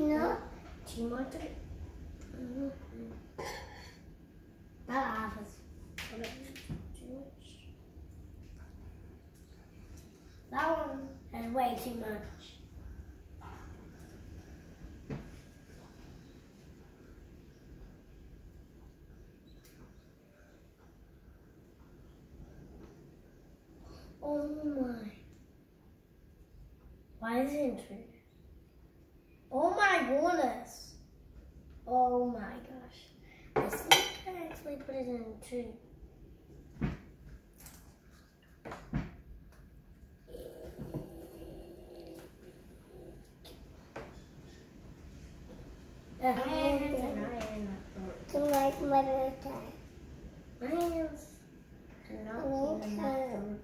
No. Too much. That happens. Too much. That one is way too much. Oh my. Why is it in two? Oh my goodness. Oh my gosh. I think I actually put it in two. My hands are not in that. To like my time. My hands are not in that.